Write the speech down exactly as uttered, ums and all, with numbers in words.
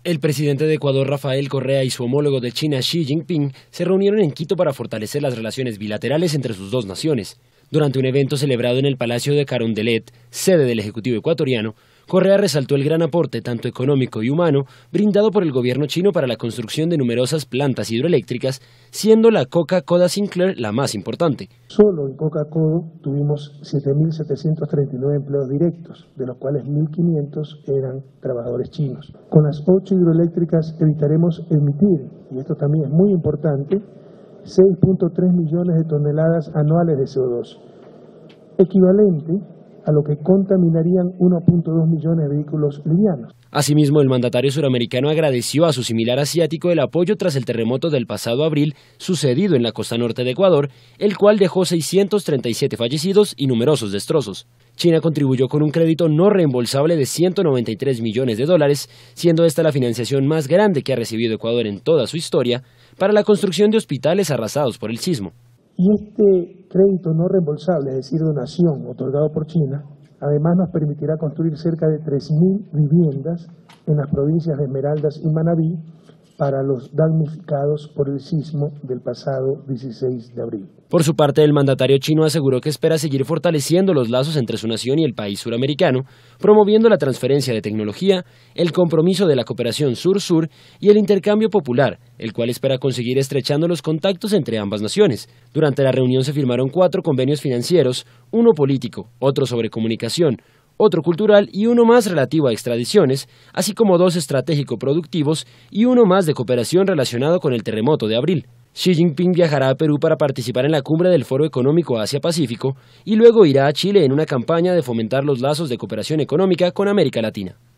El presidente de Ecuador, Rafael Correa, y su homólogo de China, Xi Jinping, se reunieron en Quito para fortalecer las relaciones bilaterales entre sus dos naciones. Durante un evento celebrado en el Palacio de Carondelet, sede del Ejecutivo ecuatoriano, Correa resaltó el gran aporte, tanto económico y humano, brindado por el gobierno chino para la construcción de numerosas plantas hidroeléctricas, siendo la Coca-Cola Sinclair la más importante. Solo en Coca-Cola tuvimos siete mil setecientos treinta y nueve empleos directos, de los cuales mil quinientos eran trabajadores chinos. Con las ocho hidroeléctricas evitaremos emitir, y esto también es muy importante, seis punto tres millones de toneladas anuales de C O dos, equivalente a lo que contaminarían uno punto dos millones de vehículos livianos. Asimismo, el mandatario suramericano agradeció a su similar asiático el apoyo tras el terremoto del pasado abril sucedido en la costa norte de Ecuador, el cual dejó seiscientos treinta y siete fallecidos y numerosos destrozos. China contribuyó con un crédito no reembolsable de ciento noventa y tres millones de dólares, siendo esta la financiación más grande que ha recibido Ecuador en toda su historia, para la construcción de hospitales arrasados por el sismo. Y este crédito no reembolsable, es decir, donación otorgado por China, además nos permitirá construir cerca de tres mil viviendas en las provincias de Esmeraldas y Manabí para los damnificados por el sismo del pasado dieciséis de abril. Por su parte, el mandatario chino aseguró que espera seguir fortaleciendo los lazos entre su nación y el país suramericano, promoviendo la transferencia de tecnología, el compromiso de la cooperación sur-sur y el intercambio popular, el cual espera conseguir estrechando los contactos entre ambas naciones. Durante la reunión se firmaron cuatro convenios financieros, uno político, otro sobre comunicación, otro cultural y uno más relativo a extradiciones, así como dos estratégico-productivos y uno más de cooperación relacionado con el terremoto de abril. Xi Jinping viajará a Perú para participar en la cumbre del Foro Económico Asia-Pacífico y luego irá a Chile en una campaña de fomentar los lazos de cooperación económica con América Latina.